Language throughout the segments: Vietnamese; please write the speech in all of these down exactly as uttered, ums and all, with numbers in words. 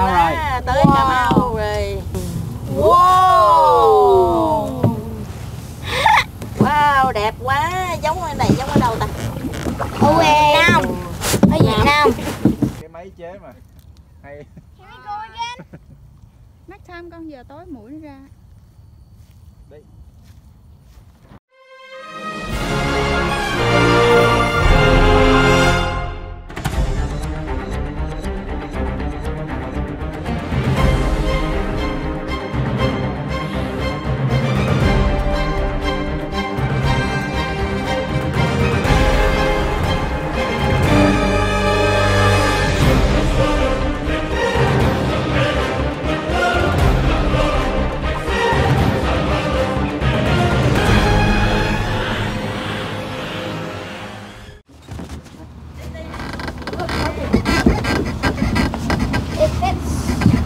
Mau quá. rồi. Tới Wow. Cà Mau rồi. Wow. Wow, đẹp quá. Giống ở này, giống ở đâu ta? Ở Việt Nam. Ở Việt Nam. Cái máy chế mà. Hay. Next time con giờ tối mũi nó ra. Đấy. It fits.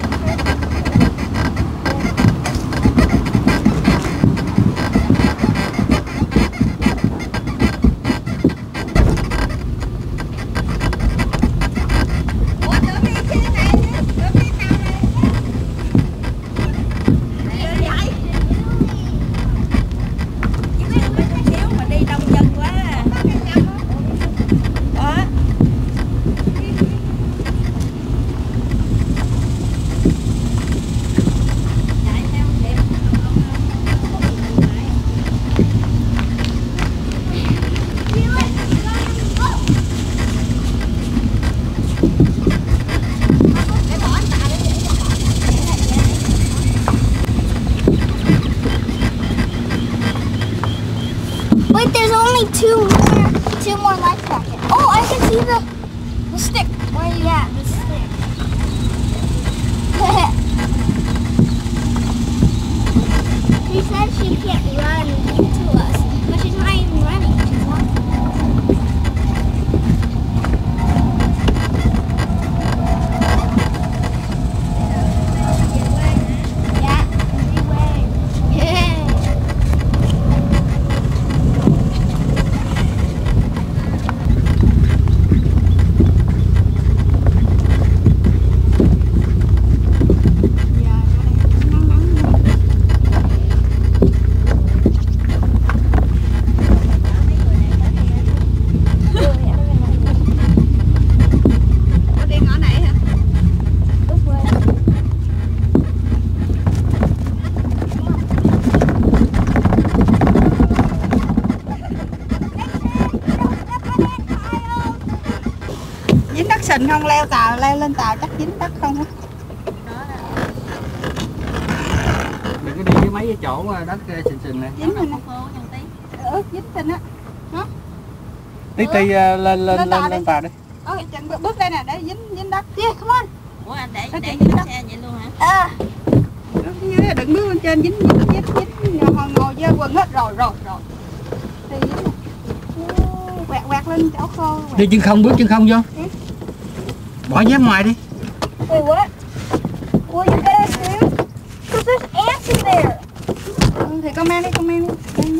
Wait, there's only two more, two more life jackets. Oh, I can see the, the stick. Where are you at? The stick. She said she can't run to us, but she's not even running. She's walking. Yeah, anyway. Yeah. Dính đất sình không? Leo tàu, leo lên tàu chắc dính đất không á? Đừng có đi với mấy cái chỗ đất sình sình này. Dính rồi nè. Ừ, dính sình á. Tí tí uh, lên lên lên tàu lên đi. tàu đi. Ôi, chân bước đây nè, để dính dính đất. Yeah, come on. Ủa anh để Ở để trên cái đó. xe vậy luôn hả? Uh, Đứng dưới, đừng bước lên trên, dính dính dính dính ngồi ngồi dơ quần hết rồi rồi rồi. Thì dính nè. Ô, quẹt quẹt lên chỗ khô. Quẹt. Đi chân không, bước chân không vô. Bỏ dép ngoài đi. wait, what? Well, you better do. Because there's ants in there. Ừ, thì con mang đi, con mang đi. Mang đi.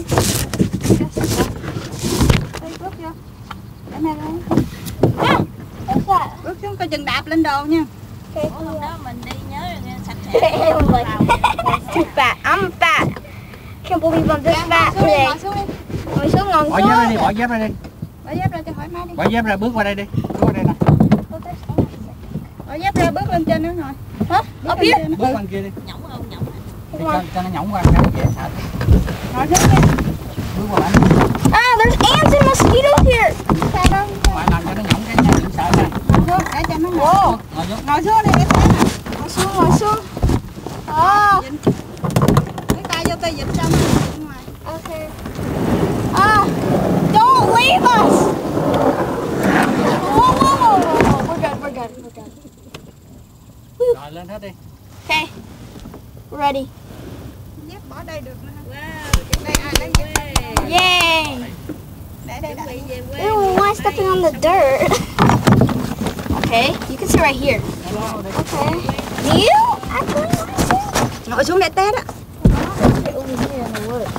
Đây, bước vô. Để mẹ lên. Ah, what's that? Bước xuống coi chừng đạp lên đồ nha. Okay. Ủa hôm đó mình đi nhớ là sạch sẽ. I'm like, that's too fat. I'm fat. Can't believe I'm this fat Ngồi xuống đi, today. ngồi xuống đi. Ngồi xuống, ngồi Bỏ dép ra đi, xuống. bỏ dép ra đi. Bỏ dép ra cho thoải mái đi. Bỏ dép ra, bước qua đây đi. Bước qua đây nè. Oh, there's ants in there. Bỏ dép ra, bước lên trên nữa rồi. Huh? Up here? Bước qua bên kia đi. Nhõng không nhõng hả? Thì cho, cho nó nhõng qua cho nó dễ sợ. Ngồi xuống đi. Bước qua bển. Ah, there's ants and mosquitoes here. Sao đâu. Ngoại làm cho nó nhõng cái nha, đừng sợ nha. Ngồi xuống, để cho nó ngồi. Whoa. Ngồi xuống. Ngồi xuống đi, để té nè. Ngồi xuống, ngồi xuống. Oh, Dính. Cái tay vô tay dịch xong. Ngoài. okay. Ah, don't leave us. Whoa, whoa, whoa, whoa. We're good, we're good, we're good. Rồi lên hết đi. Okay, we're ready. Dép bỏ đây được nữa hả? Wow, chuẩn Đây, ai lấy bị dép? quê. Yay. Để đây, Chuẩn bị để. về quê. Ew, why stepping on the dirt? Okay, you can sit right here. Okay. You? Actually, want to sit? Ngồi xuống để té đó. Sit over here in the woods.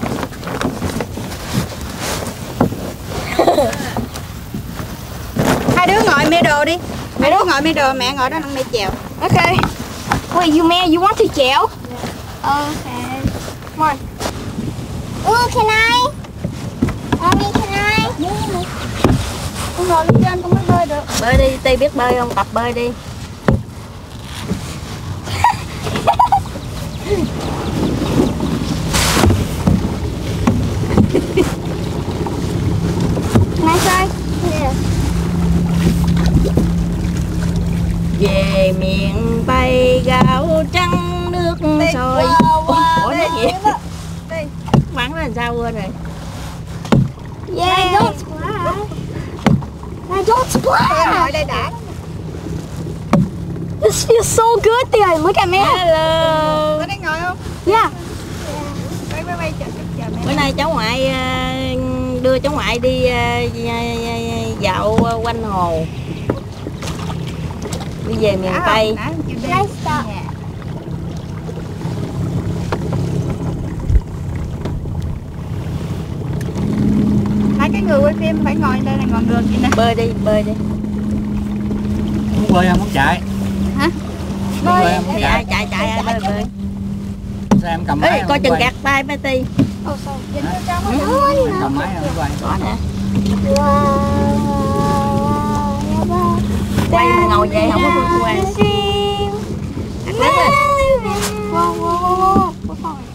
Hai đứa ngồi middle đi. Hai đứa ngồi middle, mẹ ngồi đó nâng đi chèo. Okay. Wait, you man, you want to jail? Okay. Come on. Ooh, can I? Mommy, can I? Con ngồi lên trên con mới bơi được. Bơi đi, Ti biết bơi không? Tập bơi đi. Can I try? Yeah. Về miền Tây gạo trắng nước sôi. Ủa nói gì? Bắn nó làm sao quên rồi. Yeah. I don't splash. I don't Ngồi splash. đây đã. This feels so good there. Look at me. Hello. Ở đây ngồi không? Yeah. Quay quay quay chờ chờ mẹ. Bữa nay cháu ngoại à, đưa cháu ngoại đi à, dạo quanh hồ. Đi về miền Đã Tây. không? Đã không chịu đi. Nice stop. Dạ. Hai cái người quay phim phải ngồi đây là ngọn đường vậy nè. Bơi đi, bơi đi. Muốn bơi không muốn chạy? Hả? Muốn bơi không muốn Thì chạy? ai chạy chạy ai bơi bơi. Sao em cầm máy Ê, không coi muốn chừng quay? gạt tay mấy Ti. Oh, sorry. Nhìn vô trong á. Em cầm máy không muốn quay? Có nè. Wow. Quay mình ngồi về không có phương quay. Đặt lớn lên. Whoa, whoa, whoa, whoa. What's wrong?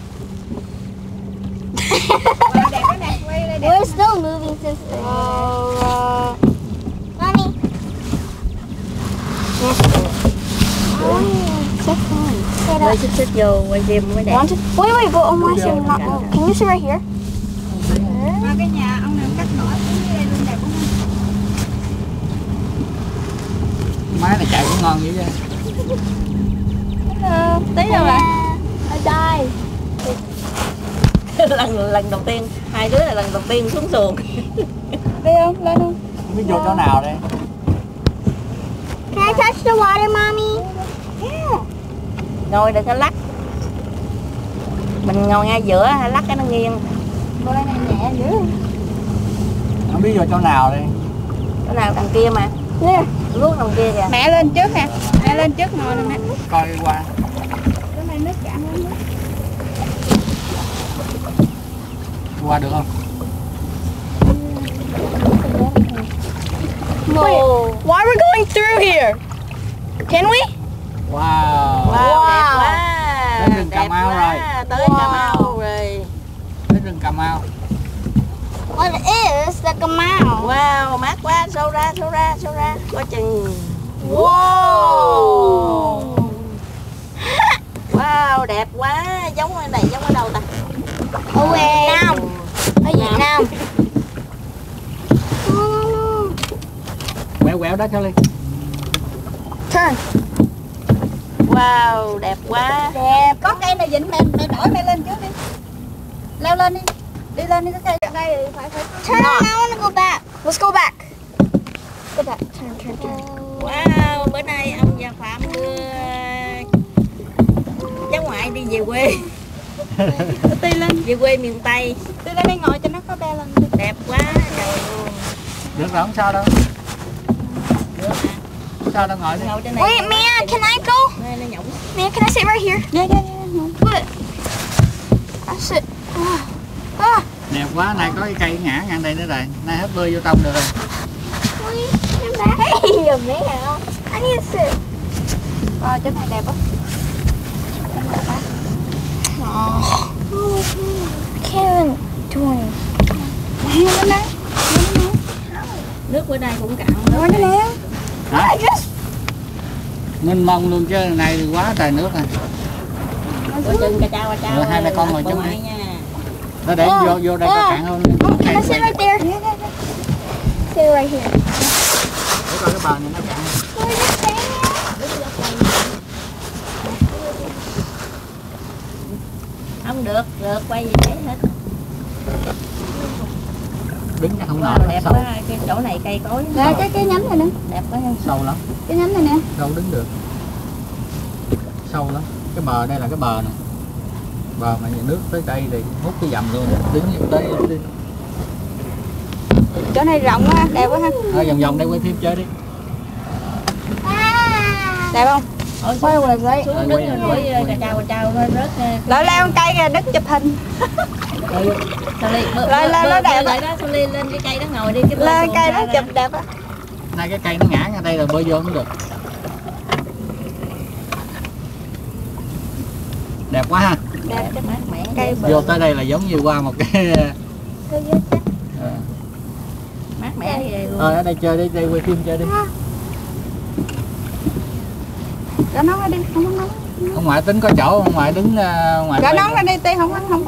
Wow, đẹp quá nè, quay đây đẹp. We're still moving since the uh, Mommy. Oh, so fun. Sit Bơi up. xích xích vô quay phim mới đẹp. Want to? Wait, wait, but oh my, so not. Can you sit right here? Mà cái nhà ông này ông cắt nổi xuống đây luôn đẹp quá. Máy này chạy cũng ngon dữ vậy. Hello, tí đâu ạ? I died. lần lần đầu tiên hai đứa là lần đầu tiên xuống xuồng. Đi không? Lên không? Không biết vô chỗ nào đây. Can I touch the water, Mommy? Yeah. Ngồi đừng có lắc. Mình ngồi ngay giữa lắc cái nó nghiêng. Bơi này nhẹ dữ. Không biết vô chỗ nào đây. Chỗ nào đằng kia mà. There. Luốt đằng kia kìa. Mẹ lên trước nè. Mẹ lên trước ngồi nè mẹ. Coi qua. Cái này nước cạn lắm. Qua được không? Wait, why are we going through here? Can we? Wow. Wow, đẹp quá. Đến rừng Cà Đẹp Mau quá. rồi. Tới Cà Wow. Mau rồi. Đến rừng Cà Mau. What is the Kamau? Wow, mát quá. Xô ra, xô ra, xô ra. Coi chừng. Whoa! Wow, đẹp quá. Giống ở này, giống ở đâu ta? Ở Việt Nam. Ở Việt Nam. Quẹo quẹo đó Charlie. Turn. Wow, đẹp quá. Đẹp. Có cây này dính mẹ mẹ đổi mẹ lên trước đi. Leo lên đi. Đi lên đi cái cây đây thì phải phải. Turn. I want to go back. Let's go back. Go back. Turn, turn, turn. Wow, bữa nay ông và Phạm đưa cháu ngoại đi về quê. Đi lên. Về quê miền Tây. Đi lên đây ngồi cho nó có be lên đi. Đẹp quá trời luôn. Được rồi không sao đâu. Được hả? Không sao đâu ngồi đi. Ngồi trên này. Wait, Mia, can I go? Đây nó nhũng. Mia, can I sit right here? Yeah, yeah, yeah. What? I sit. Ah. Ah. Đẹp quá, này có cái cây ngã ngang đây nữa rồi. Nay hết bơi vô trong được rồi. Wait, come back. Hey, a man. I need to sit. Ờ, chỗ này đẹp quá. Oh. I can't even do anything. Nè, lên đây. Nước bữa nay cũng cạn. Ngồi đây nè. Hả? I just. Mênh mông luôn chứ này thì quá trời nước rồi. Coi chừng cà chao cà chao. Rồi, hai mẹ con ngồi Bà chung ngoại đi. nha. Nó để Ờ, vô vô đây ờ. có cạn hơn. Oh, can I sit right there? Sit right here. Để coi cái bờ này nó cạn. We're just staying here. Không được, được quay gì thấy hết. Đứng chắc không Wow, nổi đẹp sâu. quá. Cái chỗ này cây cối. Nè, cái cái nhánh này nè. Đẹp quá. Sâu lắm. Cái nhánh này nè. Đâu đứng được. Sâu lắm. Cái bờ đây là cái bờ nè. Bờ mà nước tới đây thì hút cái dầm luôn. Đứng như tới đi. Chỗ này rộng quá, đẹp quá ha. Thôi vòng vòng đây quay phim chơi đi. Ah. Đẹp không? Ôi, Why was I? xuống Quay đứng rồi, rồi đuổi quay. cà chào cà chào thôi rớt. Lại leo cây kìa, đứng chụp hình. Sao Ly bơ Lên, lên, nó đẹp lại đó, sao Ly lên cái cây đó ngồi đi cái bơ Lên xuồng cây ra đó ra. chụp đẹp á. Nay cái cây nó ngã ra đây là bơi vô không được. Đẹp quá ha. Đẹp Cái mát mẻ cây dễ Vô bơi. tới đây là giống như qua một cái ờ, Mát mẻ ghê luôn. Thôi ở đây chơi đi, đây quay phim chơi đi. Gỡ nón ra đi, không có nón. Ông ngoại tính có chỗ, ông ngoại đứng uh, ngoài Gỡ đây. nón ra đi, Ti không có không có.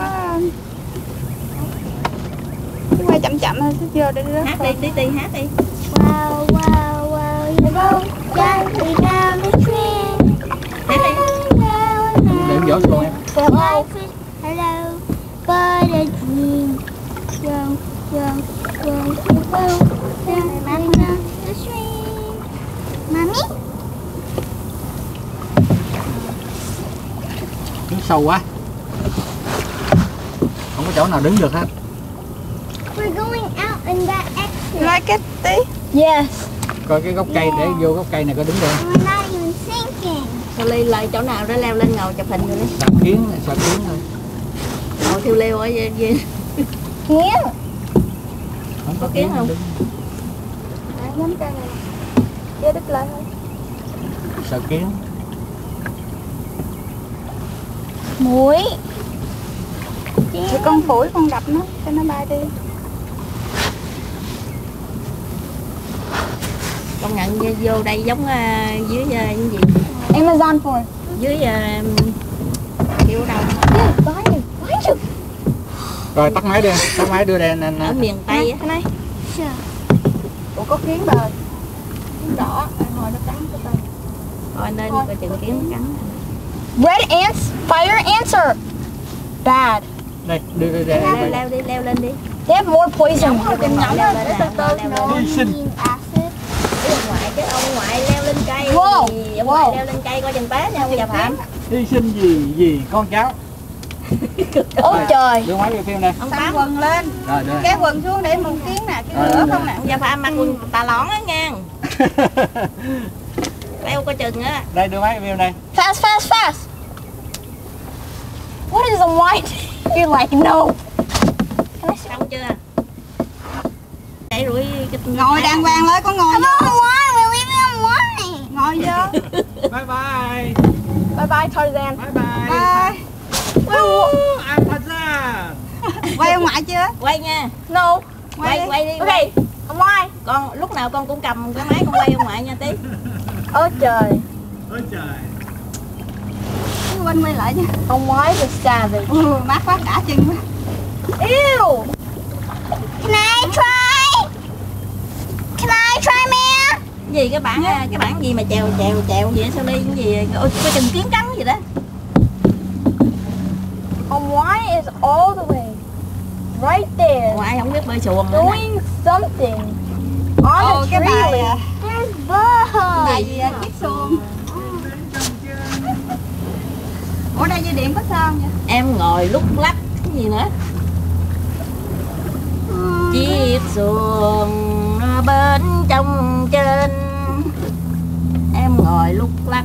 Chứ quay chậm chậm thôi, chứ vô đi rớt. Hát đi tí tí hát đi. Wow, wow, wow, you go gently down the stream. Hát đi. Để vỗ xuống em. Life is hello, but a dream. Go, go, go, you go gently down the stream. Mommy? Đứng sâu quá. Không có chỗ nào đứng được hết. We're going out in that exit. Like it, Ti. Yes. Coi cái gốc cây, để vô gốc cây này có đứng được. We're not even sinking. Sao Ly lại chỗ nào đó leo lên ngồi chụp hình rồi đi. Sạc kiến, sạc kiến thôi. Ngồi thiêu leo ở dưới. dưới. Here. Không Có kiến không? đứng. Đấy, nhắm cây này. Kia đứt lại thôi. Sạc kiến. Muối. Thì con phủi con đập nó cho nó bay đi. Công nhận vô- vô đây giống uh, dưới uh, cái gì? Amazon for. Dưới uh, kiểu đâu? Yeah, behind you. Behind you. Rồi tắt máy đi, tắt máy đưa đèn anh. Ở miền Tây á. Cái này. Sure. Ủa có kiến bờ. Kiến đỏ, à, hồi nó cắn cái tay. Thôi nên coi chừng kiến nó cắn. Red ants. Fire ants are bad. Đây, đưa đưa đèn. Leo, leo đi, leo lên đi. They have more poison. Con Chừng ngoại nhỏ leo lên lên để nè, từ từ leo lên. rồi. Need acid. Cái ông ngoại chứ ông ngoại leo lên cây. Wow, Thì ông wow. ngoại leo lên cây coi chừng té nha ông già Phạm. Hy sinh gì gì con cháu. Ôi trời. Đưa máy về phim đây. Ông Xăm Tám, quần lên. Rồi đưa. Cái quần xuống để một kiến nè, cái Rồi, lửa rồi, không nè. ông già Phạm mặc quần tà lõn á nha. Leo coi chừng á. Đây đưa máy về phim đây. Fast, fast, fast. What is a wine? You're like, no. Xong chưa? Chạy rủi cái Ngồi đàng hoàng lên, con ngồi Come vô. on, wine. We're leaving on wine. Ngồi vô. Bye bye. Bye bye, Tarzan. Bye bye. Bye. Woo, I'm Tarzan. Quay ông ngoại chưa? quay nha. No. Quay đi. quay đi. Okay. Quay. I'm wine. Con lúc nào con cũng cầm cái máy con quay ông ngoại nha tí. Ôi trời. Ôi trời. Cứ quanh quay lại nha. I'm wine is savage. Ừ, mát quá, đã chân quá. Ew. Can I try? Can I try, man? Cái gì cái bản cái bản gì mà chèo chèo chèo vậy sao Ly cái gì? Ôi có chừng kiến cắn gì đó. Um, wine is all the way right there, Ngoại không biết bơi xuồng nữa nè. doing something on Ồ, a cái tree. bài limb. à. There's Bài bugs. gì à, chiếc xuồng. Ủa đây dây điện có sao vậy? Em ngồi lúc lắc cái gì nữa? Chiếc xuồng nó bên trong trên. Em ngồi lúc lắc.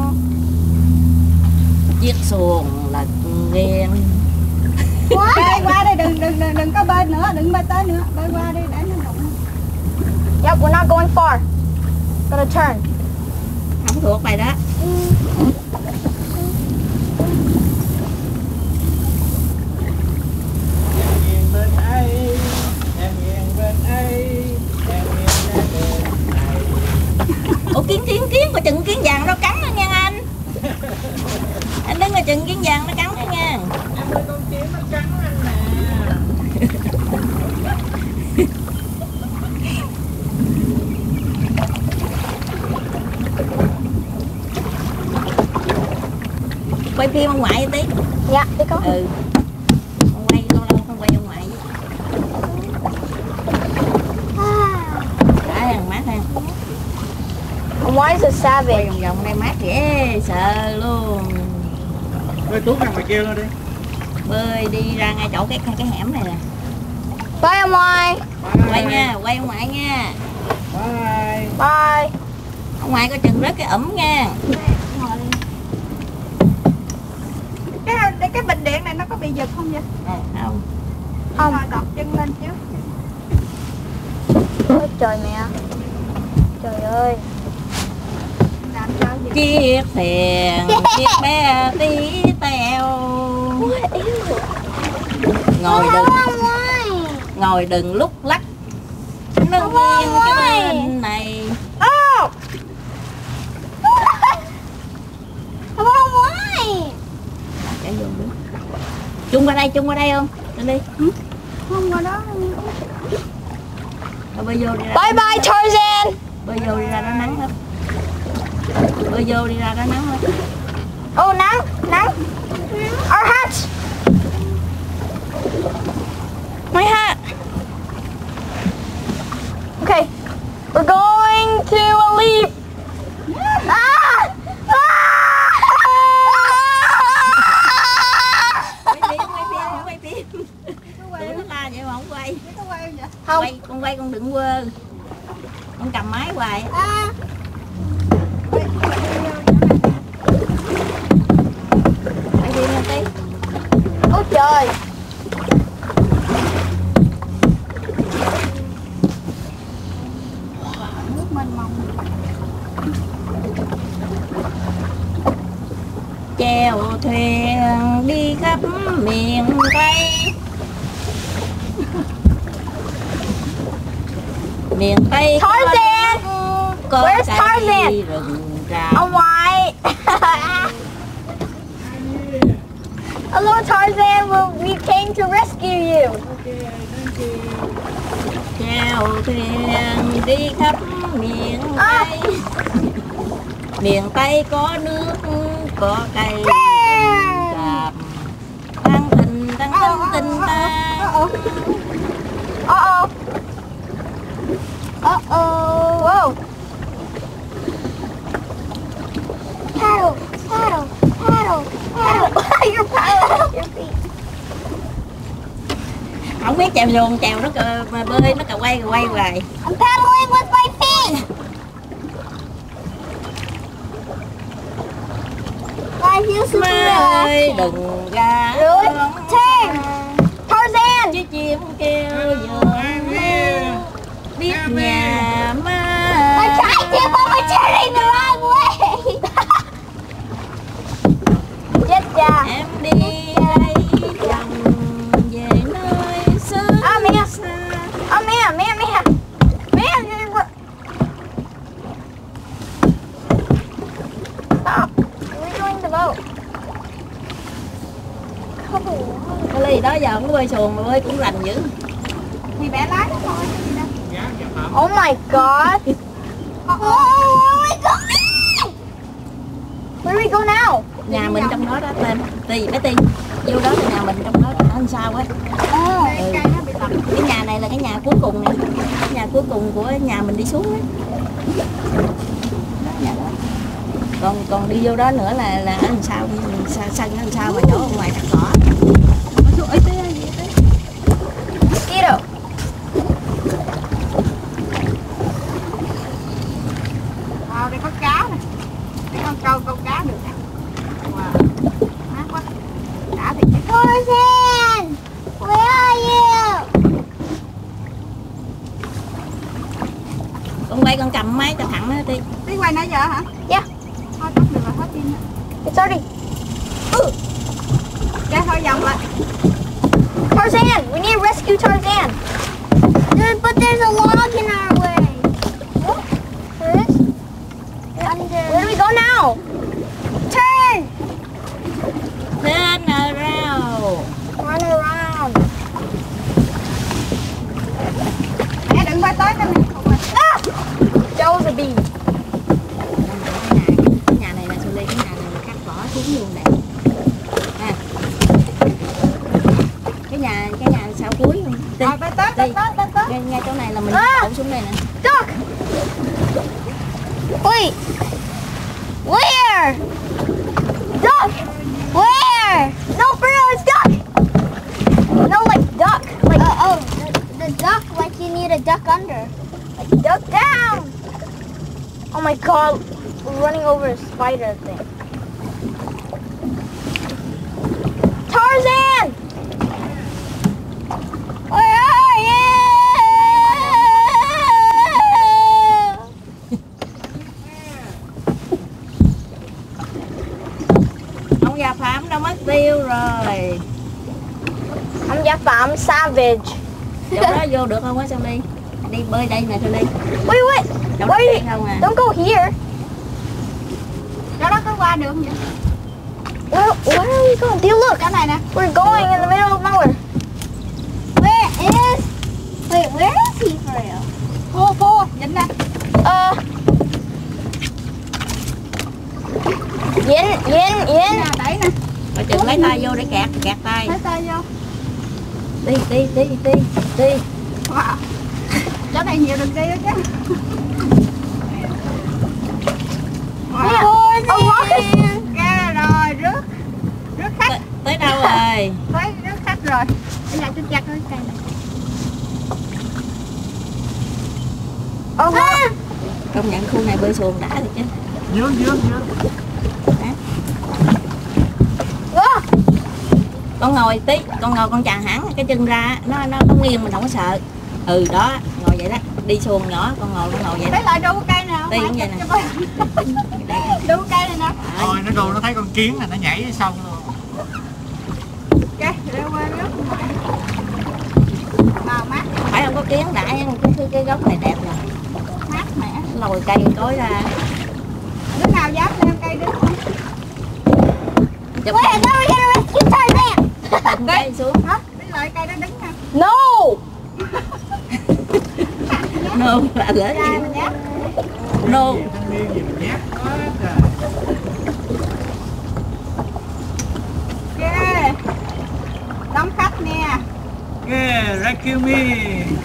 Chiếc xuồng lật nghiêng. Bơi qua đây, đừng đừng đừng đừng có bơi nữa, đừng bơi tới nữa. Bơi qua đi để nó đụng. Yep, we're not going far. Gonna turn. Không thuộc bài đó. Em nghiêng bên ấy, em nghiêng bên ấy, em nghiêng ra bên này. Ủa kiến kiến kiến coi chừng kiến vàng nó cắn đó nha anh. Anh đứng coi chừng kiến vàng nó cắn đó nha. Em ơi con kiến nó cắn anh nè. Quay phim ông ngoại tí. Yeah, they go. Ừ. Không quay lâu lâu không quay ông ngoại. Đã hàng mát ha. Um, wine is a Quay savage. vòng vòng đây mát dễ sợ luôn. Bơi tuốt ra ngoài kia luôn đi. Bơi đi ra ngay chỗ cái cái hẻm này nè. Bye, um, wine. Quay nha, quay ông ngoại nha. Bye. Bye. Ông ngoại coi chừng rớt cái ẩm nha. Ngồi đi. cái bình điện này nó có bị giật không vậy? Không. Không. Rồi đọt chân lên chứ. Ôi trời mẹ. Trời ơi. Làm sao vậy? Chiếc thuyền, chiếc bé tí teo. Ngồi đừng, ngồi đừng lúc lắc. Nâng nghiêng cái bên này. Oh! Come on, why? Chạy vô đi. Chung qua đây, chung qua đây không? Lên đi. Không qua đó. Rồi bơi vô đi ra. Bye bye Tarzan. Bơi vô đi ra đó nắng hết. Bơi vô đi ra đó nắng hết. Oh, nắng, nắng. Our hats. My hat. Okay, we're going to a leap. Ah! Ah! Quay phim, quay phim, không quay phim. Tụi nó la vậy mà không quay. Có quay không vậy? Không. Quay, con quay con đừng quơ. Con cầm máy hoài. À. Quay phim lên tí. Ôi trời. Nước mênh mông. Chèo thuyền đi khắp miền Tây. Miền Tây có Tarzan. nước, có Where's cây Tarzan? rừng rào. Oh my. Hello Tarzan, well, we came to rescue you. Chèo thuyền đi khắp miền À. Tây. Miền Tây có nước, có cây rừng rạp. Tăng tình, tăng tinh, tinh ta. Uh-oh. Uh-oh. Whoa. Paddle, paddle, paddle, paddle. Your paddle, your feet. Không biết chèo xuồng, chèo nó cờ, mà bơi nó cờ quay cờ quay hoài. I'm paddling with my feet. I feel super Má ơi relaxing. đừng ra Really? bóng Turn. Tarzan. chứ chim kêu giường biết nhà má. I tried to, but we're turning the wrong way. Chết cha. Em đi đây chồng về nơi xứ À, mẹ. xa. Oh man, man, man. Man, you're... Stop. We're doing the boat. Come on. Cái ly đó giờ không có bơi xuồng mà bơi cũng rành dữ. Thì bẻ lái nó thôi chứ gì đâu. Oh my god. Oh my god. Where do we go now? Nhà mình trong đó đó tên Tì bé Ti vô đó là nhà mình trong đó nó làm sao á. Oh. Ừ. Cây nó bị lật. Cái nhà này là cái nhà cuối cùng nè, cái nhà cuối cùng của nhà mình đi xuống á. Đó, nhà đó. Còn còn đi vô đó nữa là là ở đằng sau sân sân ở đằng sau mà chỗ ở ngoài cắt cỏ. Ôi tê gì tê. Mosquito. Ờ, đây có cá nè. Đây con câu câu cá được nè. Wow. Mát quá. Đã thì chứ. Tarzan, where are you? Con quay con cầm máy cho thẳng á Ti. Tí quay nãy giờ hả? Yeah, Thôi tắt được rồi, hết pin. it's already. Cái thôi vòng lại. Tarzan, we need to rescue Tarzan. Dude, but there's a log in our way. What? There is? Under. Where do we go now? Turn! Turn around. Run around. Mẹ đừng quay tới nè. Ah! That was a bee. Cái nhà này là Xuân Ly, cái nhà này là cắt cỏ xuống luôn nè. À. Cái nhà cái nhà sau cuối luôn. Ti. Rồi, tới tới tới Ti. tới tới tới. Ngay, ngay chỗ này là mình À. đậu xuống đây nè. Duck! Wait! Where? Duck! Where? No, for real, it's duck! No, like duck. Like uh, oh, the, the duck, like you need a duck under. Like duck down! Oh my god, we're running over a spider thing. tiêu rồi. Ông Gia Phạm Savage. Chỗ đó vô được không á Sao Ly? Đi bơi đây nè Sao Ly. Wait, wait. Chỗ đó Wait. đi không à? Don't go here. Đó đó có qua được vậy? Where, where are we going? Dude, look. Cái này nè. We're going in the middle of nowhere. Where is? Wait, where is he for real? Phô phô, dính nè. Uh. Yin, yin, yin. Nè, đẩy nè. Coi chừng lấy tay vô để kẹt, kẹt tay. Lấy tay vô. Đi, đi, đi, đi, đi. Wow. Chỗ này nhiều đường đi đó chứ. Yeah. A rocket. Ra rồi, rước. Rước khách. Tới, tới đâu rồi? Tới rước khách rồi. Bây giờ tôi chặt cái cây này. A rocket. Công nhận khu này bơi xuồng đã rồi chứ. Dướng dướng dướng. Oh. Con ngồi tí, con ngồi con chà hẳn cái chân ra, nó nó nó nghiêng mình không có sợ. Ừ đó, ngồi vậy đó. Đi xuồng nhỏ, con ngồi con ngồi vậy đó. Thấy lại đu cây nè. Đi cũng vậy nè. Đu cây này nè. Rồi nó đồ nó thấy con kiến là nó nhảy xong luôn. Ok, leo qua rước. Màu mát. Phải không có kiến đã, cái, cái, cái gốc này đẹp nè. Mát mẻ. Lồi cây cối ra. Đứa nào dám leo cây đứng không? Chụp Wait, I thought we were gonna rescue Tarzan. hình cây xuống. Hả? Đứng lại cây đó đứng nè. No. Nô là lỡ Ra mình nhát. nô. Thanh niên gì mà nhát quá trời. Ok. Đón khách nè. Yeah, rescue me.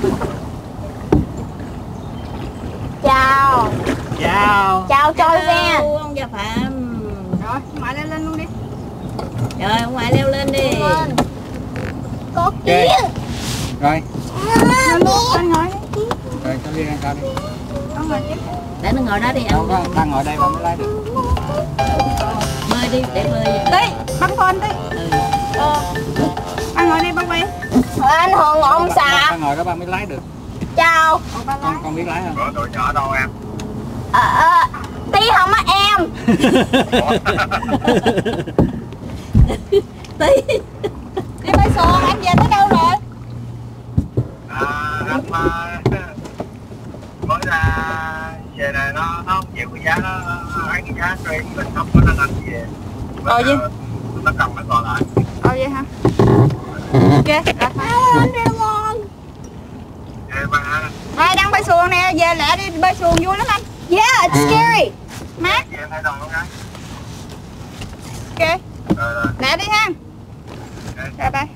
Chào. Chào. Chào Tarzan. Hello, ông Gia Phạm. Rồi, ngoại lên lên luôn đi. Rồi ông ngoại leo lên đi. Lên. Có Ok. kiến. Rồi, Lên luôn, con ngồi đi. rồi cho đi ra cao đi. Con ngồi tiếp. Để nó ngồi đó đi Đâu ông. có, ta ngồi đây mà mới lái được. Bơi đi, để bơi. Tí, bắn phone tí. Ừ. Ờ, Con ngồi đi, bắn quay. anh Hùng ông Ta xà. ngồi đó ba mới lái được. Chào. Còn ba lái. Con con biết lái không? Tụi nhỏ đâu em? Ờ, ờ, tí không á em. Tí. Đi bơi xuồng, anh về tới đâu rồi? À, anh mới ra về này nó nó không chịu cái giá nó nó ấy cái giá thuê mình không có nên anh về. Ờ gì? Nó cầm nó còn lại. Ờ vậy hả? Ok, rồi thôi. Ê ba, Đây đang bơi xuồng nè, về lẹ đi bơi xuồng vui lắm anh. Yeah, it's scary. Mát. chị em thấy đâu không gái? Ok, Rồi rồi. lẹ đi ha. Rồi bye.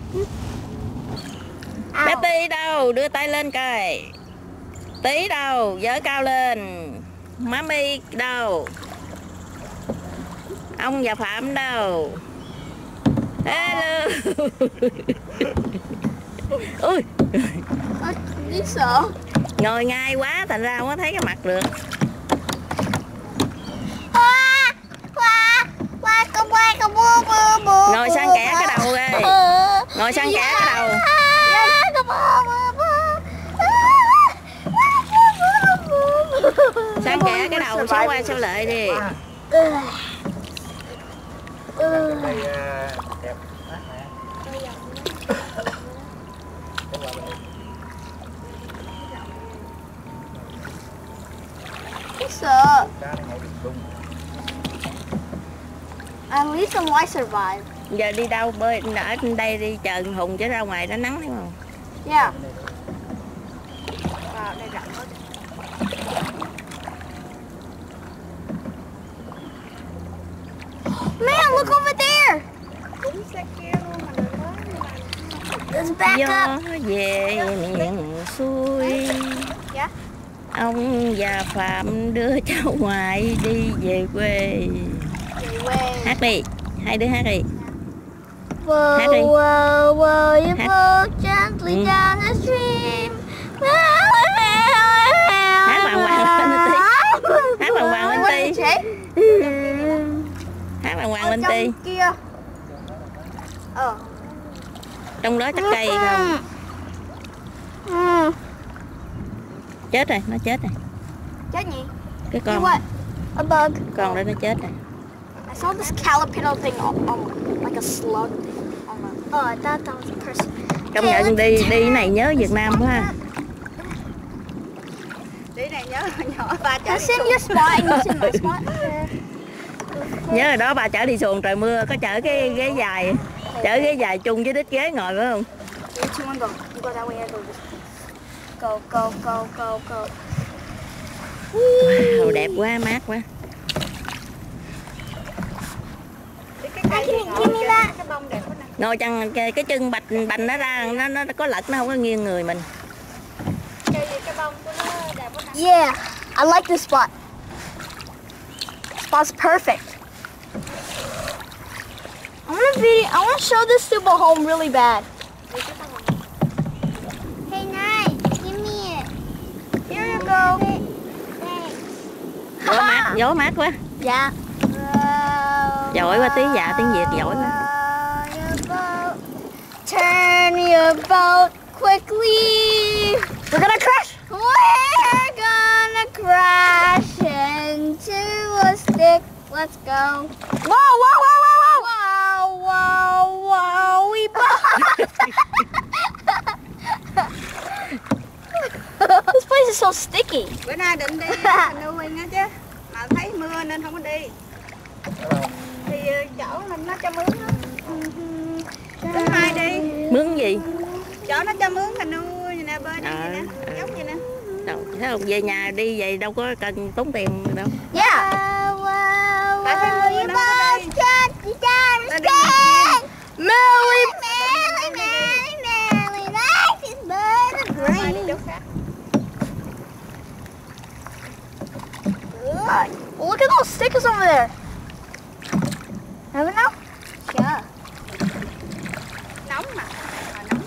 Bé Tí đâu? Đưa tay lên coi. Tí đâu? Giở cao lên. Mami đâu? Ông Gia Phạm đâu? Hello. Ui, Đi sợ. ngồi ngay quá thành ra không có thấy cái mặt được. Qua, qua, qua, qua, qua, qua, bua, bua, bua. Ngồi sang kẻ cái đầu coi. Ngồi sang kẻ cái đầu. Sang kẻ cái đầu số qua số lại đi. Đây đẹp. Sợ. At least some life survive. Giờ đi đâu bơi ở trên đây đi chờ Hùng chứ ra ngoài nó nắng thấy không? Yeah. Vào đây rộng quá. Man, look over there. Đúng xe kia luôn mà đừng nói. Let's back Gió up. về miền xuôi. Dạ. Ông Gia Phạm đưa cháu ngoại đi về quê. Hát đi, hai đứa hát đi. Whoa, Hát đi. whoa, whoa, you Hát. float gently Ừ. down the stream. Hát bằng hoàng lên tí. Hát bằng hoàng lên tí. Hát bằng hoàng lên tí. Kia. Ờ. Trong đó chắc cây không? Ừ. Chết rồi, nó chết rồi. Chết nhỉ? Cái You con what? A bug. con đó nó chết rồi. I saw this caterpillar thing on, on Like a slug. Oh, I thought that was a person. Công nhận đi đi cái này nhớ Việt Nam quá ha. Đi này nhớ nhỏ ba chở That's in your spot and it's in my spot. Nhớ rồi đó, bà chở đi xuồng trời mưa có chở cái ghế dài, chở ghế dài chung với đít ghế ngồi phải không? Three, two, one, go. You go that way, I go this way. Go, go, go, go, go. Wow, đẹp quá, mát quá. cái cây gì ngồi kìa, cái bông đẹp quá nè. Ngồi chăng cái, cái chân bạch bành nó ra, nó nó có lật, nó không có nghiêng người mình. Cây gì cái bông của nó đẹp quá nè. Yeah, I like this spot. Spot's perfect. I want to video. I want to show this to Bahom really bad. Hey, Nine, give me it. Here you go. Thanks. Gió mát, gió mát quá. Yeah. Giỏi quá, tiếng dạ tiếng Việt giỏi quá. Turn your boat quickly. We're gonna crash. We're gonna crash into a stick. Let's go. Whoa, whoa, whoa, whoa, whoa, whoa, whoa, we This place is so sticky. Bữa nay định đi canoeing á chứ, mà thấy mưa nên không có đi. Thì chỗ mình nó cho mướn á. Thứ hai đi. Mướn gì? Chỗ nó cho mướn canoe vậy nè, bơi đi À, vậy nè, giống vậy nè. Đâu, thấy không, về nhà đi vậy đâu có cần tốn tiền đâu. Yeah. Tại thấy mưa nó có đi. Nó đi Melly, Melly, Melly, Melly, like this bird of Mai đi green. chỗ khác. Well, look at those stickers over there. Have it now? Sure. Nóng mà. Mà nóng.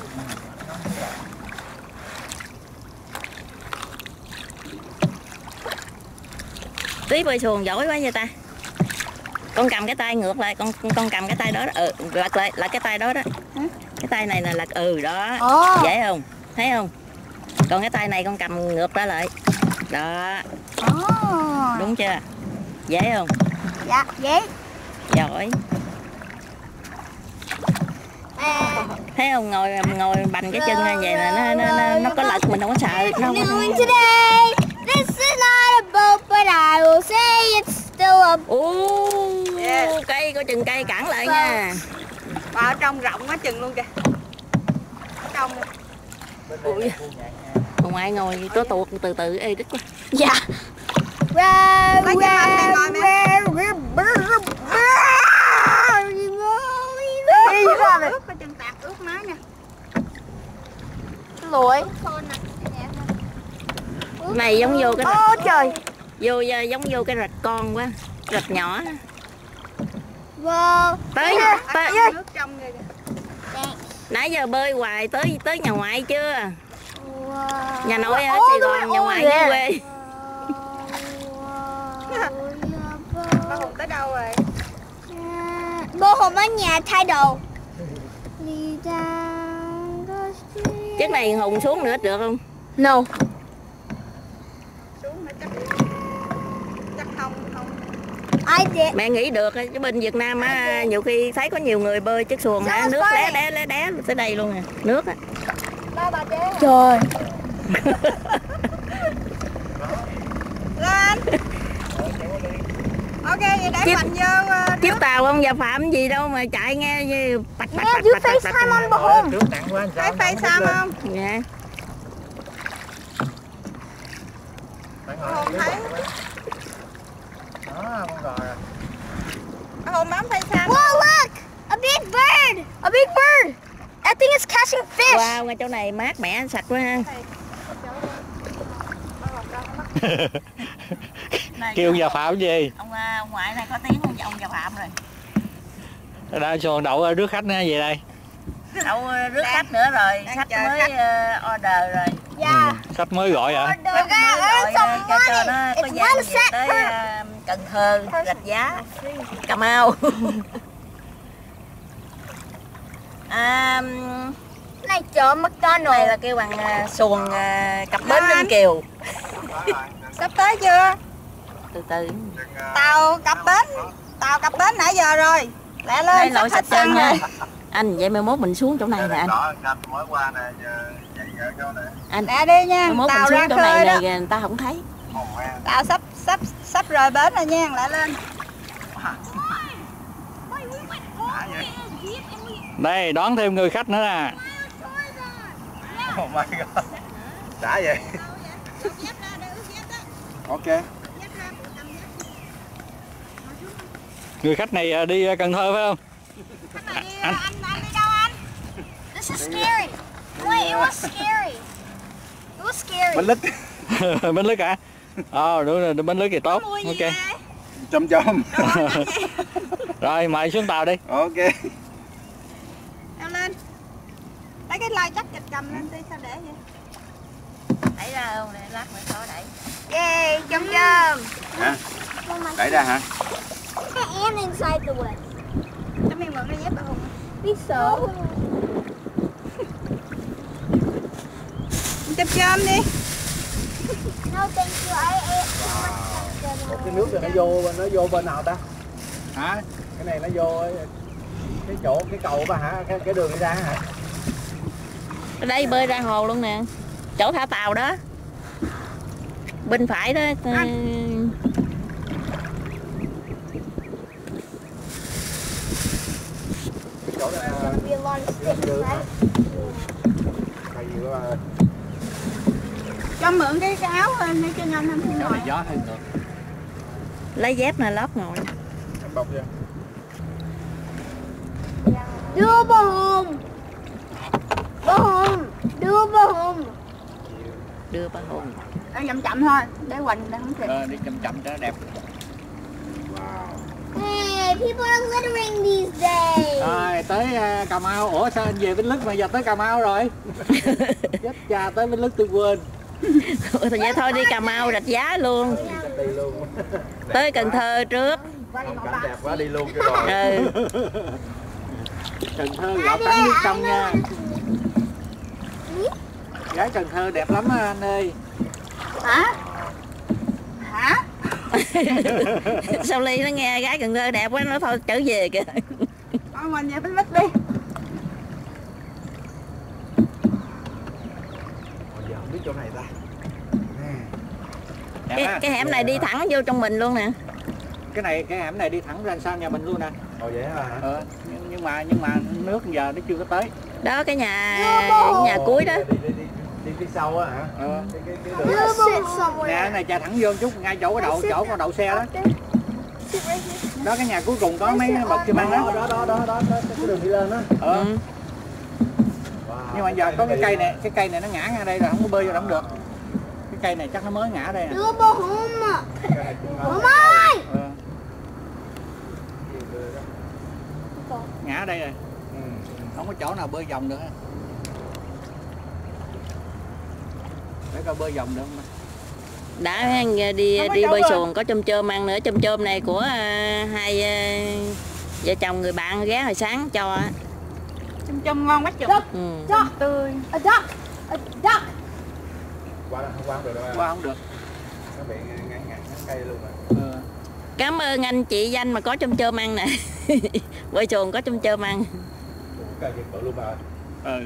Tí bơi xuồng giỏi quá vậy ta. Con cầm cái tay ngược lại, con con cầm cái tay đó, đó. Ừ, lật lại là cái tay đó đó. Cái tay này là lật, ừ đó. Oh. Dễ không? Thấy không? Còn cái tay này con cầm ngược ra lại. Đó, Oh. đúng chưa? Dễ không? Dạ, dễ. Giỏi. Thấy không, ngồi ngồi bành cái chân như vậy là nó nó nó, nó có lật mình không có sợ, nó không có... Canoeing today. This is not a boat, but I will say it's still a Ô, Yeah. cây coi chừng cây cản lại nha. Mà ở trong rộng quá chừng luôn kìa. Ở trong Ui, không ai ngồi có tuột từ từ, ê đứt quá. Yeah. lấy cái mâm này ngồi mẹ. Hey, you got it. Ướt có chân tạt ướt má nha. Lỗi. Này giống vô cái Ôi trời. vô giống vô cái rạch con quá, rạch nhỏ. Wow. Tới Ở tới trong nước trong kìa. nãy giờ bơi hoài tới tới nhà ngoại chưa? Wow. Nhà nội ở Ôi, Sài ôi, Gòn, nhà ôi, ngoại ôi. dưới quê. Ba Hùng tới đâu rồi? Bố Hùng ở nhà thay đồ. Chiếc này Hùng xuống nữa được không? No. Xuống nữa chắc chắc không không. I did. Mẹ nghĩ được chứ bên Việt Nam á, nhiều khi thấy có nhiều người bơi chiếc xuồng á, nước lé đé lé đé tới đây luôn nè, nước á. Ba bà chế. Trời. Lên. Ok vậy để Chiếc- mình vô uh, Chiếc tàu ông già Phạm gì đâu mà chạy nghe như bạch bạch Yeah, bạch you bạch bạch FaceTime on bạch. Bahom. Trước nặng quá thấy sao? phê xăm không? Dạ. Hùng thấy. Đó, con gò rồi. Ba Hùng bấm phê xăm. Whoa, look! A big bird! A big bird. I think it's catching fish. Wow, ngay chỗ này mát mẻ sạch quá ha. Kêu già Phạm gì? Ông, ông ngoại này có tiếng ông, ông già Phạm rồi. Đã xuồng đậu rước khách về đây. Đậu rước khách nữa rồi, đang khách chờ mới khách. uh, order rồi. Yeah. Ừ, khách mới gọi hả? Khách Okay, mới earn gọi some uh, cho cho money. nó có It's gian one về set tới per. uh, Cần Thơ, Rạch Giá, Cà Mau. À, Này chợ này McDonald's. là kêu bằng uh, xuồng uh, cặp bến Ninh Kiều. Sắp tới chưa? Từ từ. Tàu cập bến. Tàu cập bến nãy giờ rồi. Lẹ Đây lên, lội sắp sạch hết trơn xăng nha. rồi. Anh vậy mai mốt mình xuống chỗ này nè anh. Đó, anh mới qua nè, giờ chạy ở chỗ này. Anh Lẹ đi nha, mai mốt mình tàu xuống ra chỗ khơi này đó. này người ta không thấy. Ồ, man. Tàu sắp sắp sắp rời bến rồi nha, lẹ lên. Đã vậy. Đây đón thêm người khách nữa nè. Oh my god. Đã vậy. Ok. Người khách này đi Cần Thơ phải không? Anh, anh, anh đi đâu anh? This is scary. Wait, it was scary. It was scary. Bánh lít. Bánh lưới cả. Ờ đúng rồi, bánh lưới thì tốt. Ok. Chôm chôm. Rồi mời xuống tàu đi. Ok. Leo lên. Lấy cái lai chắc chịch cầm lên đi, sao để vậy? Đẩy ra không để lát nữa có đẩy. Yeah, chôm chôm. Hả? Đẩy ra hả? And inside the woods. Cho mình mượn cái dép bà Hùng. Be so. Chôm chôm đi. No, thank you. I ate too much. Một cái nước rồi nó vô nó vô bên nào ta? Hả? Cái này nó vô cái chỗ cái cầu ba hả? Cái, cái đường đi ra hả? Ở đây bơi ra hồ luôn nè. Chỗ thả tàu đó. Bên phải đó. Cái chỗ này là Be a lot of sticks, right? hay gì quá ba. Cho mượn cái, cái áo lên để cho nhanh không Chỗ ngồi. này gió thêm được. Lấy dép nè lót ngồi. Em bọc chưa? Đưa bà Hùng. Bà Hùng. Đưa bà Hùng. Đưa ba hồn. Ăn chậm chậm thôi, để Quỳnh đang không kịp. Ờ, đi chậm chậm cho nó đẹp. Hey, people are littering these days. Rồi tới uh, Cà Mau. Ủa sao anh về Bến Lức mà giờ tới Cà Mau rồi? Chết cha, tới Bến Lức tôi quên. Ủa, vậy thôi đi Cà Mau Rạch Giá luôn. Đi luôn. Tới Cần Thơ trước. Cảnh đẹp quá đi luôn cho rồi. Ừ. Cần Thơ gạo trắng nước trong nha. Gái Cần Thơ đẹp lắm á anh ơi. Hả? Hả? Sao Ly nó nghe gái Cần Thơ đẹp quá nó thôi trở về kìa. Thôi mình về Bến Lức đi. Giờ không biết chỗ này ta. Cái, cái hẻm này đi thẳng vô trong mình luôn nè. Cái này cái hẻm này đi thẳng ra sau nhà mình luôn nè. Ồ vậy hả? Ờ, nhưng, nhưng mà nhưng mà nước giờ nó chưa có tới. Đó cái nhà cái nhà cuối đó. Đi đi đi đi phía sau á hả? Ờ. Cái cái cái đường. Đưa bà Hùng somewhere. Nè, cái này chạy thẳng vô một chút ngay chỗ cái đậu chỗ con đậu xe đó. Sit right here. Đó cái nhà cuối cùng có mấy bậc xi măng đó. Đó đó đó đó cái đường đi lên đó. Ờ. Ừ. Nhưng mà giờ có cái cây này, cái cây này nó ngã ra đây rồi không có bơi vô đâu cũng được. Cái cây này chắc nó mới ngã đây nè. Đưa bà Hùng. Hùng ơi. Ờ. Ngã ở đây rồi. Không có chỗ nào bơi vòng được. Để coi bơi vòng được không? Đã đi đi bơi xuồng có chôm chôm ăn nữa. Chôm chôm này của uh, hai uh, vợ chồng người bạn ghé hồi sáng cho á. Chôm chôm ngon quá chụp. Ừ. Duck. Tươi. A duck. A duck. Qua không qua không được đâu. Qua không được. Nó bị ngăn ngăn cây luôn rồi. Ừ. Cảm ơn anh chị Danh mà có chôm chôm ăn nè. Bơi xuồng có chôm chôm ăn. Cây dịch bự luôn bà. Ừ.